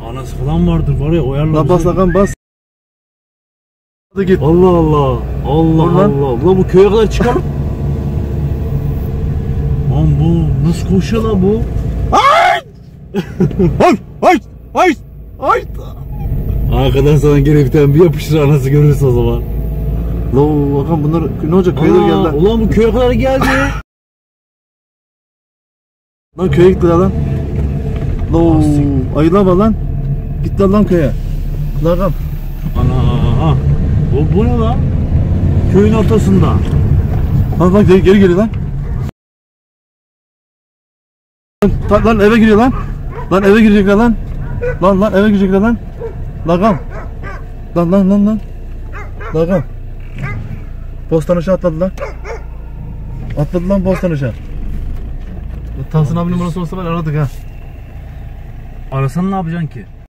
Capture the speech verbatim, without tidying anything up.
Anası falan vardır var ya, oyarlar. Lan bas lan bas. Hadi git. Allah Allah. Allah Dur lan. Allah. Ulan bu köye kadar çıkar. Lan bu nasıl koşuyor lan bu? Ay! Ay! Ay! Ay! Ay! Arkadan sana geri bir tane bir yapıştır, anası görürse o zaman. Lo bakalım bunlar ne olacak, köye doğru geldiler. Ulan bu köye kadar geldi. Lan köye gittiler lan. Lo ayılama lan. Gittiler lan köye. Lan. Ana. Bu, bu ne lan? Köyün ortasında. Lan bak geri, geri geliyor lan. Lan, lan eve giriyor lan. Lan eve girecekler lan. Lan lan eve girecekler lan. Lagam. Lan lan lan lan. Lagam. Bostanışa atladılar. Atladı lan Bostanışa. Tahsin abinin burası olsa ben aradık ha. Arasan ne yapacaksın ki?